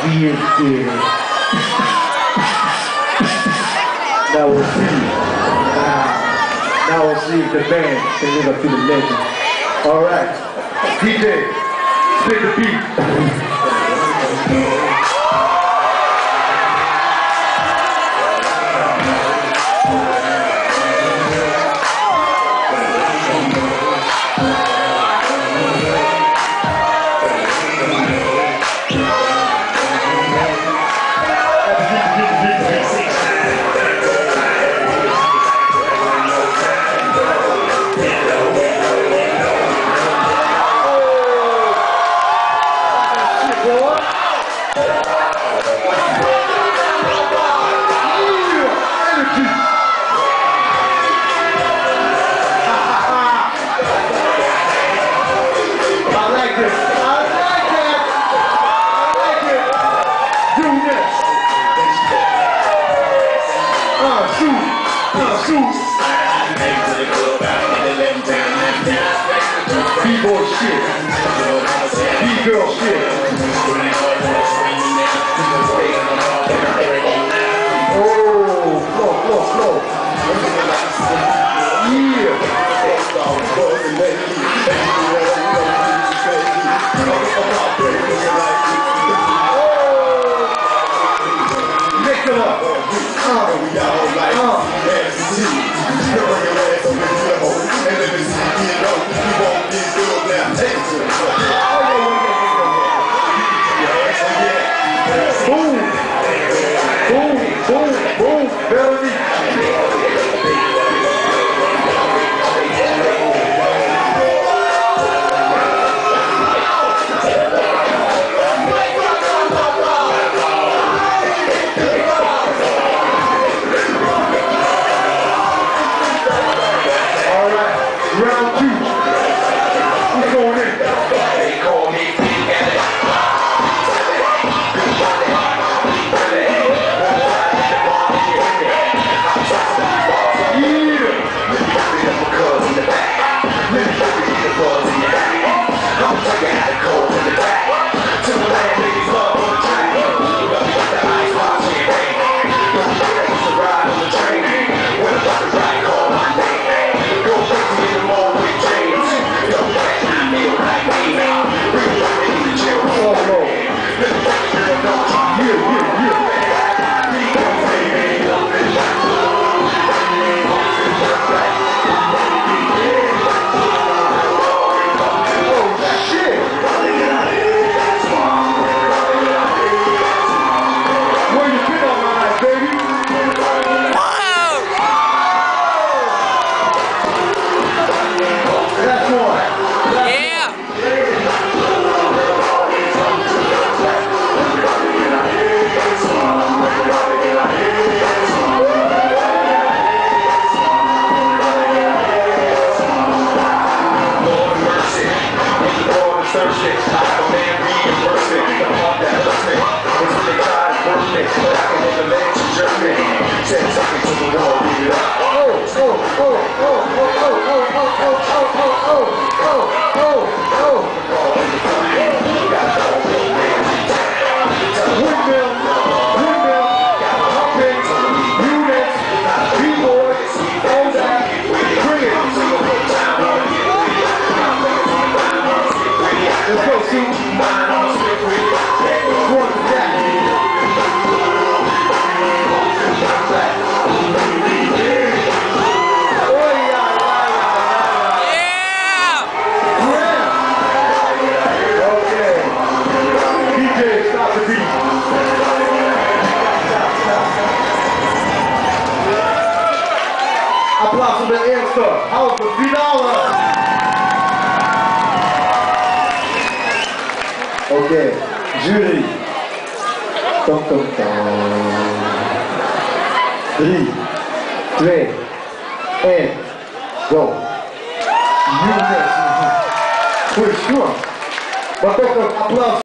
bien quiere. Now we'll see. Now we'll see if the band can live up to the legend. All right, DJ, spit the beat. B-boy shit, B-girl shit. Oh, flow. Yeah. Mix it up. Boom, Melody. All right, round 2. Who's going in? They call me Big Alex. Applaus voor de eerste halve finale. Oké, jury. Tom. 3, 2, 1, go. Goeie score. Maar toch een applaus.